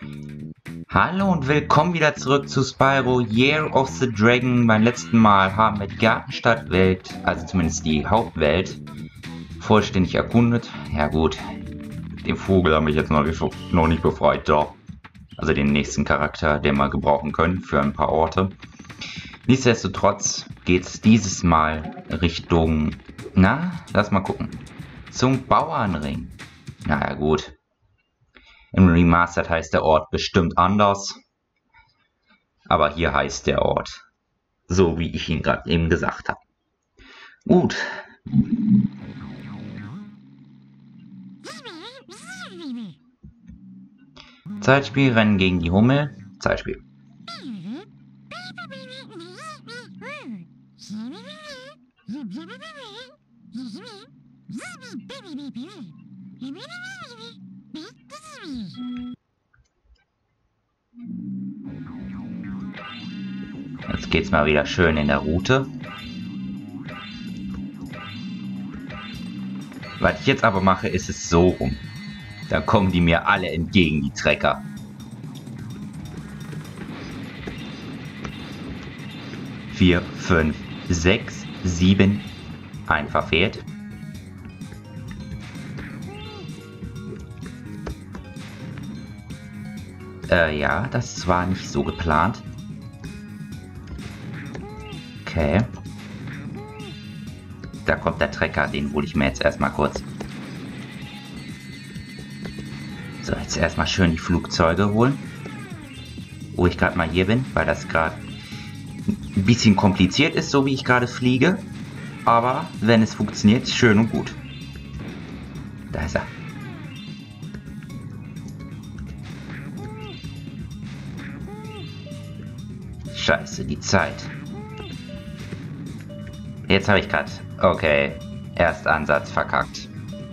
Hallo und willkommen wieder zurück zu Spyro Year of the Dragon. Beim letzten Mal haben wir die Gartenstadtwelt, also zumindest die Hauptwelt, vollständig erkundet. Ja gut, den Vogel haben wir jetzt noch nicht befreit, doch. Also den nächsten Charakter, den wir gebrauchen können für ein paar Orte. Nichtsdestotrotz geht es dieses Mal Richtung, lass mal gucken, zum Bauernring. Naja gut. Im Remastered heißt der Ort bestimmt anders. Aber hier heißt der Ort so, wie ich ihn gerade eben gesagt habe. Gut. Zeitspiel, Rennen gegen die Hummel. Zeitspiel. Jetzt geht's mal wieder schön in der Route. Was ich jetzt aber mache, ist es so rum. Da kommen die mir alle entgegen, die Trecker. Vier, 5, 6, 7. Ein verfehlt. Ja, das war nicht so geplant. Okay. Da kommt der Trecker, den hole ich mir jetzt erstmal kurz. So, jetzt erstmal schön die Flugzeuge holen. Wo ich gerade mal hier bin, weil das gerade ein bisschen kompliziert ist, so wie ich gerade fliege. Aber wenn es funktioniert, schön und gut. Da ist er. Scheiße, die Zeit. Jetzt habe ich gerade... Okay, Erstansatz verkackt.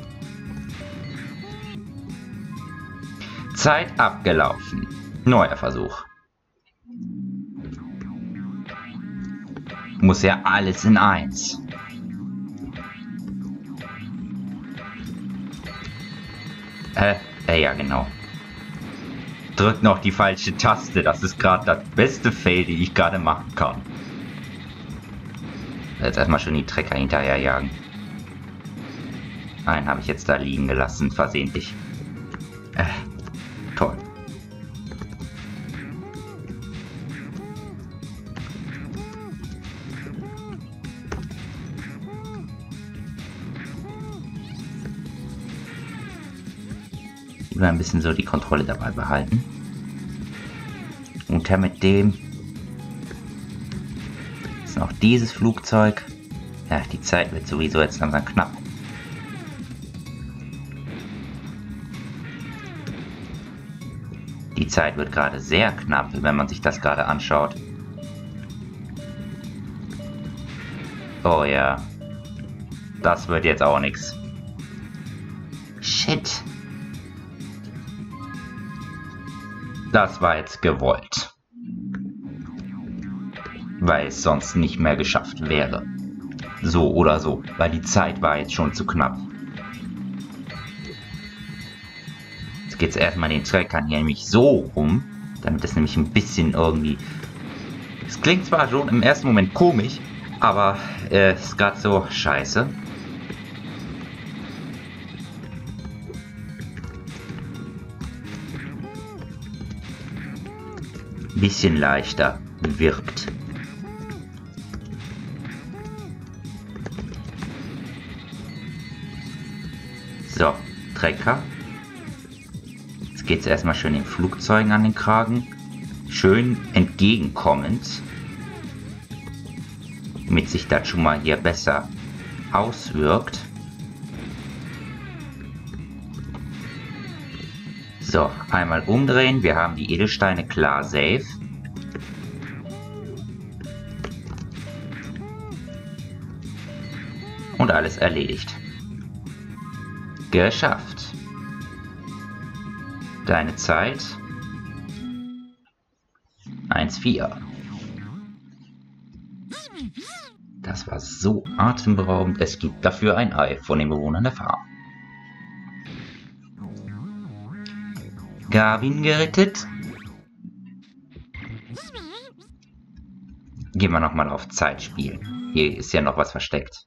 Zeit abgelaufen. Neuer Versuch. Muss ja alles in eins. Ja genau. Drück noch die falsche Taste. Das ist gerade das beste Fail, die ich gerade machen kann. Jetzt erstmal schon die Trecker hinterherjagen. Einen habe ich jetzt da liegen gelassen, versehentlich. Toll. Lieber ein bisschen so die Kontrolle dabei behalten. Und mit dem ist noch dieses Flugzeug. Ja, die Zeit wird sowieso jetzt langsam knapp. Die Zeit wird gerade sehr knapp, wenn man sich das gerade anschaut. Oh ja. Das wird jetzt auch nichts. Shit. Das war jetzt gewollt. Weil es sonst nicht mehr geschafft wäre. So oder so, weil die Zeit war jetzt schon zu knapp. Jetzt geht es erstmal den Treckern hier nämlich so rum, damit es nämlich ein bisschen irgendwie... Es klingt zwar schon im ersten Moment komisch, aber ist gerade so scheiße. Bisschen leichter wirkt. So, Trecker. Jetzt geht es erstmal schön den Flugzeugen an den Kragen. Schön entgegenkommend. Damit sich das schon mal hier besser auswirkt. So, einmal umdrehen. Wir haben die Edelsteine klar safe. Und alles erledigt. Geschafft. Deine Zeit 1,4. Das war so atemberaubend. Es gibt dafür ein Ei von den Bewohnern der Farm. Garvin gerettet. Gehen wir nochmal auf Zeit spielen. Hier ist ja noch was versteckt.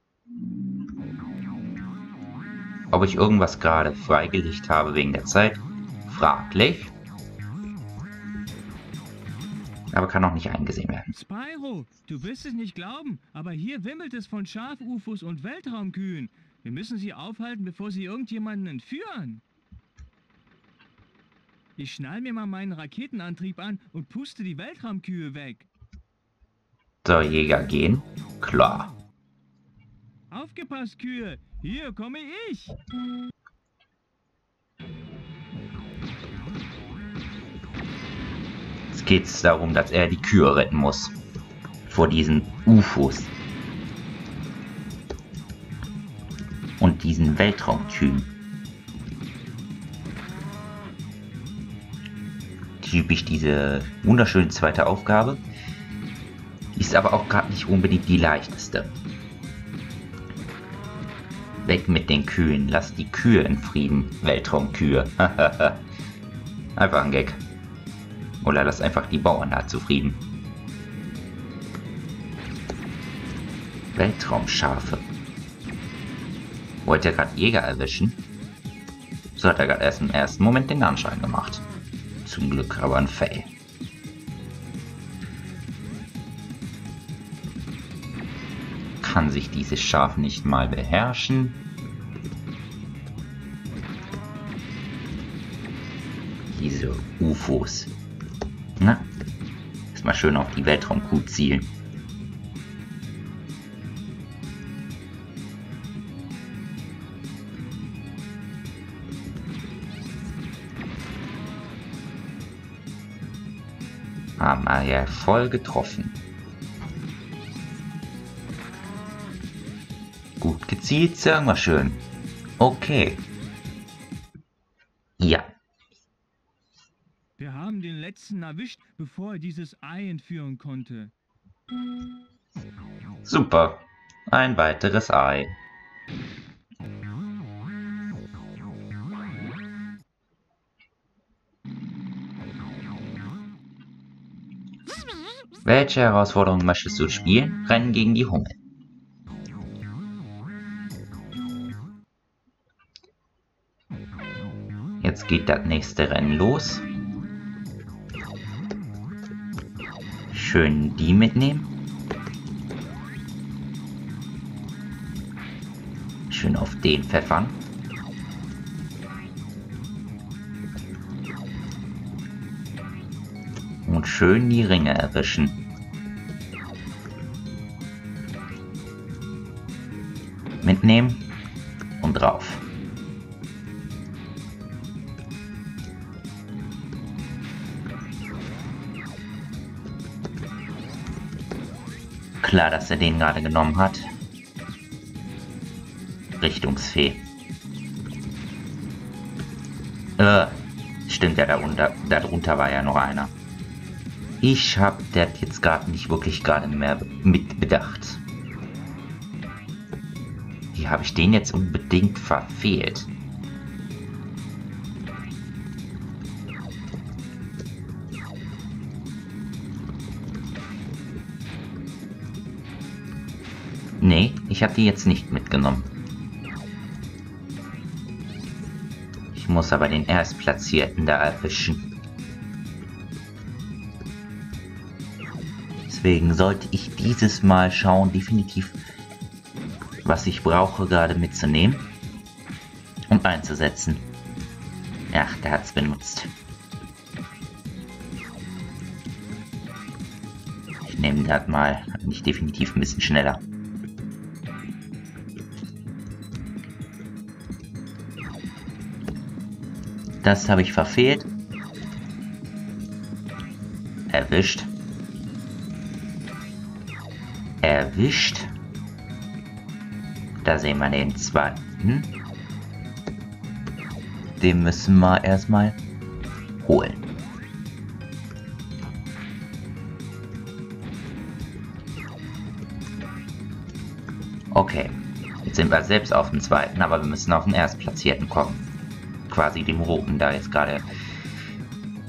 Ob ich irgendwas gerade freigelegt habe wegen der Zeit? Fraglich. Aber kann auch nicht eingesehen werden. Spyro, du wirst es nicht glauben, aber hier wimmelt es von Schaf-UFOs und Weltraumkühen. Wir müssen sie aufhalten, bevor sie irgendjemanden entführen. Ich schnall mir mal meinen Raketenantrieb an und puste die Weltraumkühe weg. So, Jäger gehen. Klar. Aufgepasst, Kühe! Hier komme ich! Jetzt geht es darum, dass er die Kühe retten muss. Vor diesen UFOs. Und diesen Weltraumkühen. Typisch diese wunderschöne zweite Aufgabe. Ist aber auch gerade nicht unbedingt die leichteste. Weg mit den Kühen, lass die Kühe in Frieden, Weltraumkühe. Einfach ein Gag. Oder lass einfach die Bauern da zufrieden. Weltraumschafe. Wollte er gerade Jäger erwischen? So hat er gerade erst im ersten Moment den Anschein gemacht. Zum Glück aber ein Fail. Kann sich dieses Schaf nicht mal beherrschen? Diese UFOs. Na, erstmal schön auf die Weltraumkuh zielen. Haben wir ja voll getroffen. Gut gezielt, sagen wir schön. Okay. Ja. Wir haben den letzten erwischt, bevor er dieses Ei entführen konnte. Super. Ein weiteres Ei. Welche Herausforderung möchtest du spielen? Rennen gegen die Hummel. Jetzt geht das nächste Rennen los. Schön die mitnehmen. Schön auf den pfeffern. Und schön die Ringe erwischen. Mitnehmen und drauf. Klar, dass er den gerade genommen hat. Richtungsfee. Stimmt ja, darunter war ja noch einer. Ich habe das jetzt gerade nicht wirklich gerade mehr mit bedacht. Wie habe ich den jetzt unbedingt verfehlt? Nee, ich habe die jetzt nicht mitgenommen. Ich muss aber den Erstplatzierten da erwischen. Deswegen sollte ich dieses Mal schauen, definitiv, was ich brauche, gerade mitzunehmen und einzusetzen. Ach, der hat es benutzt. Ich nehme das mal, nicht definitiv ein bisschen schneller. Das habe ich verfehlt. Erwischt. Erwischt. Da sehen wir den zweiten. Den müssen wir erstmal holen. Okay. Jetzt sind wir selbst auf dem zweiten, aber wir müssen auf den Erstplatzierten kommen. Quasi dem Roten da jetzt gerade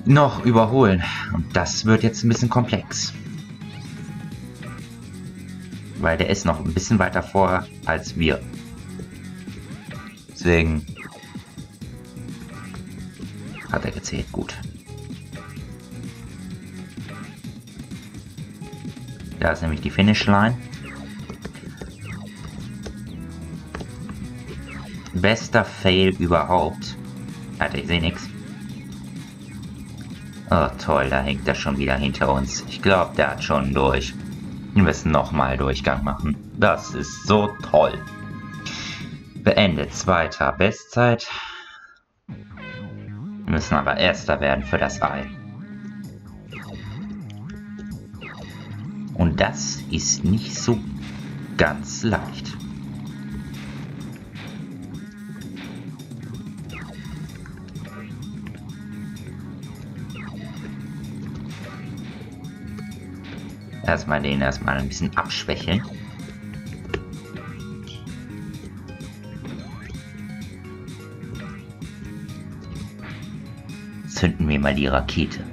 noch überholen. Und das wird jetzt ein bisschen komplex. Weil der ist noch ein bisschen weiter vor als wir. Deswegen hat er gezählt. Gut. Da ist nämlich die Finishline. Bester Fail überhaupt. Alter, ich sehe nichts. Oh toll, da hängt er schon wieder hinter uns. Ich glaube, der hat schon durch. Wir müssen nochmal Durchgang machen. Das ist so toll. Beendet, zweiter Bestzeit. Wir müssen aber erster werden für das Ei. Und das ist nicht so ganz leicht. Erstmal ein bisschen abschwächeln. Zünden wir mal die Rakete.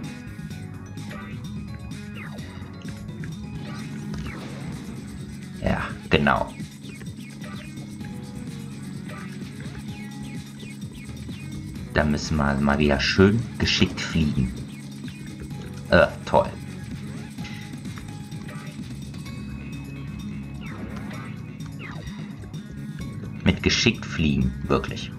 Ja, genau. Da müssen wir mal wieder schön geschickt fliegen. Toll. Mit geschickt fliegen, wirklich.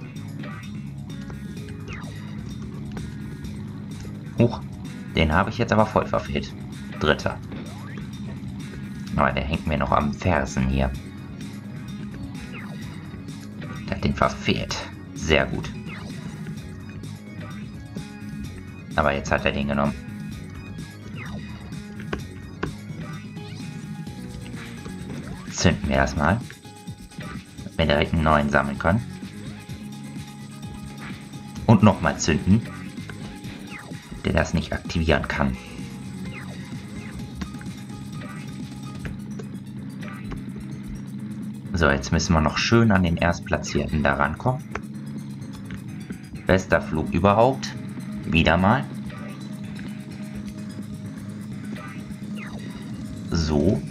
Huch, den habe ich jetzt aber voll verfehlt. Dritter. Aber der hängt mir noch am Fersen hier. Der hat den verfehlt. Sehr gut. Aber jetzt hat er den genommen. Zünden wir das mal. Damit wir direkt einen neuen sammeln können. Und nochmal zünden. Der das nicht aktivieren kann. So, jetzt müssen wir noch schön an den Erstplatzierten da rankommen. Bester Flug überhaupt. Wieder mal. So.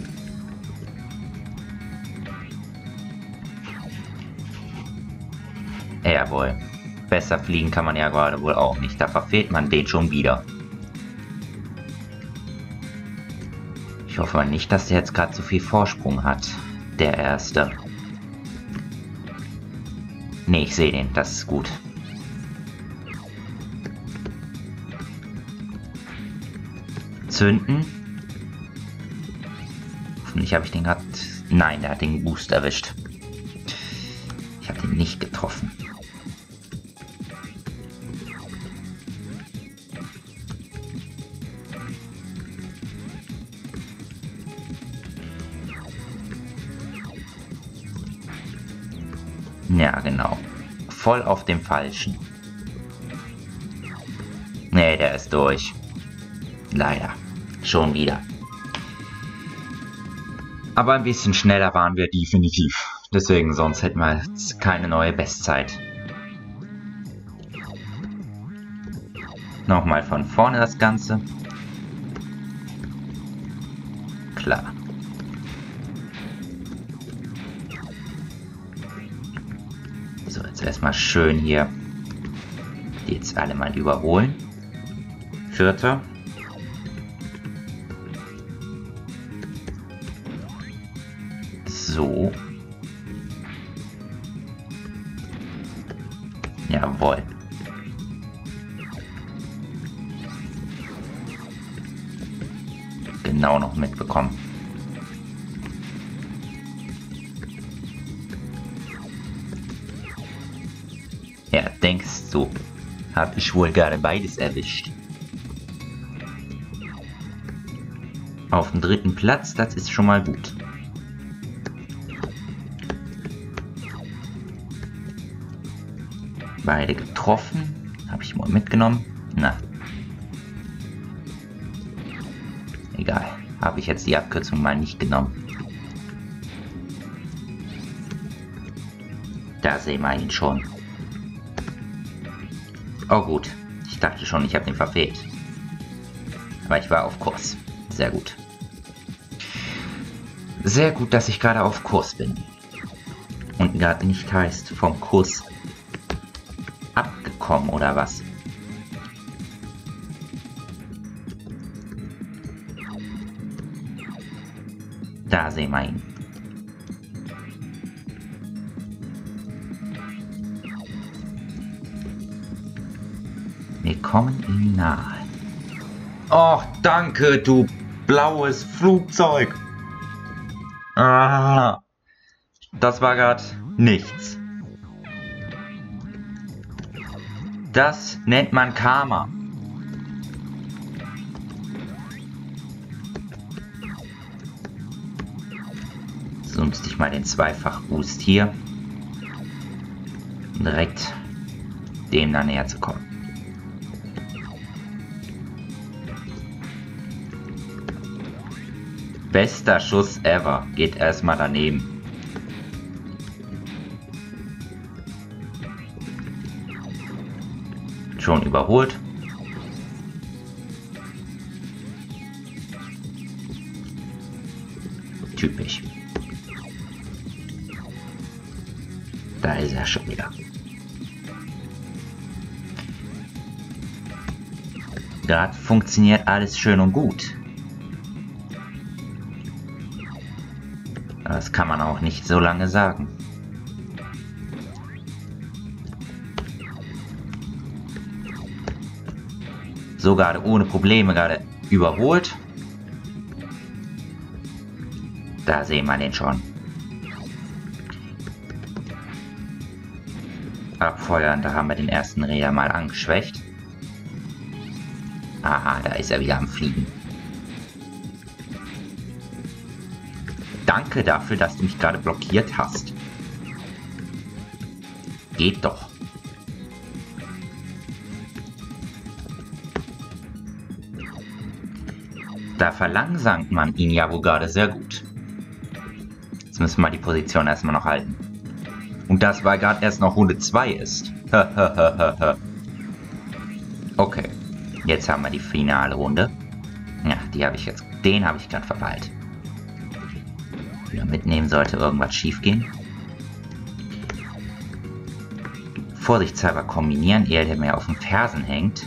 Jawohl. Besser fliegen kann man ja gerade wohl auch nicht. Da verfehlt man den schon wieder. Ich hoffe mal nicht, dass der jetzt gerade so viel Vorsprung hat. Der Erste. Nee, ich sehe den. Das ist gut. Zünden. Hoffentlich habe ich den gerade... Nein, der hat den Boost erwischt. Ich habe den nicht getroffen. Ja, genau. Voll auf dem Falschen. Nee, der ist durch. Leider. Schon wieder. Aber ein bisschen schneller waren wir definitiv. Deswegen, sonst hätten wir jetzt keine neue Bestzeit. Nochmal von vorne das Ganze. Klar. So, jetzt erstmal schön hier die jetzt alle mal überholen. Vierter. So. Jawohl. Genau noch mitbekommen. Ja, denkst du, hab ich wohl gerade beides erwischt. Auf dem dritten Platz, das ist schon mal gut. Beide getroffen. Habe ich mal mitgenommen. Na. Egal. Habe ich jetzt die Abkürzung mal nicht genommen. Da sehen wir ihn schon. Oh gut. Ich dachte schon, ich habe den verfehlt. weil ich war auf Kurs. Sehr gut. Sehr gut, dass ich gerade auf Kurs bin. Und gerade nicht heißt, vom Kurs abgekommen oder was. Da sehen wir ihn. Wir kommen ihm nahe. Oh, danke, du blaues Flugzeug. Ah, das war gerade nichts. Das nennt man Karma. So nutze ich mal den Zweifach-Boost hier. Um direkt dem da näher zu kommen. Bester Schuss ever. Geht erstmal daneben. Schon überholt. Typisch. Da ist er schon wieder. Gerade funktioniert alles schön und gut. Das kann man auch nicht so lange sagen. So gerade ohne Probleme gerade überholt. Da sehen wir den schon. Abfeuern, da haben wir den ersten Räder mal angeschwächt. Aha, da ist er wieder am Fliegen. Danke dafür, dass du mich gerade blockiert hast. Geht doch. Da verlangsamt man ihn ja wohl gerade sehr gut. Jetzt müssen wir die Position erstmal noch halten. Und das, weil gerade erst noch Runde 2 ist. Okay. Jetzt haben wir die finale Runde. Ja, den habe ich gerade verpeilt. Wieder mitnehmen, sollte irgendwas schief gehen. Vorsichtshalber kombinieren, ehe der mir auf den Fersen hängt.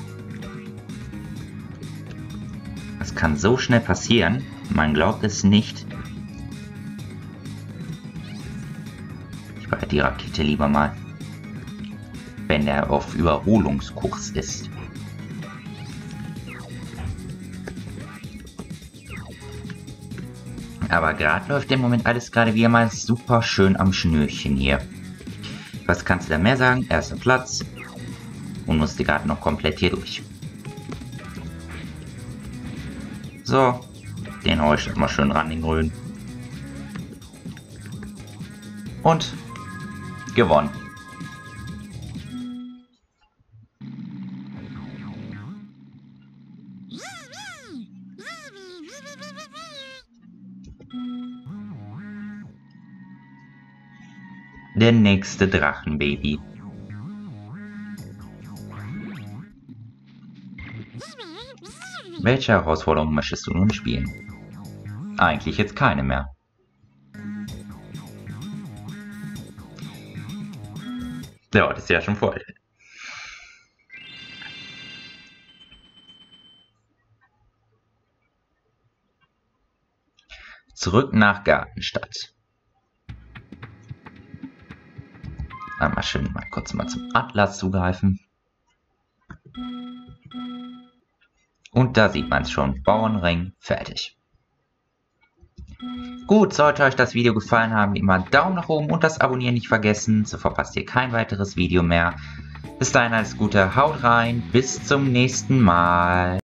Das kann so schnell passieren, man glaubt es nicht. Ich behalte die Rakete lieber mal, wenn der auf Überholungskurs ist. Aber gerade läuft im Moment alles gerade wieder mal super schön am Schnürchen hier. Was kannst du da mehr sagen? Erster Platz. Und musste gerade noch komplett hier durch. So. Den haue ich mal schön ran, den grünen. Und gewonnen. Der nächste Drachenbaby. Welche Herausforderung möchtest du nun spielen? Eigentlich jetzt keine mehr. Der Ort ist ja schon voll. Zurück nach Gartenstadt. Einmal schön kurz zum Atlas zugreifen. Und da sieht man es schon. Bauernring fertig. Gut, sollte euch das Video gefallen haben, wie immer Daumen nach oben und das Abonnieren nicht vergessen. So verpasst ihr kein weiteres Video mehr. Bis dahin alles Gute, haut rein, bis zum nächsten Mal.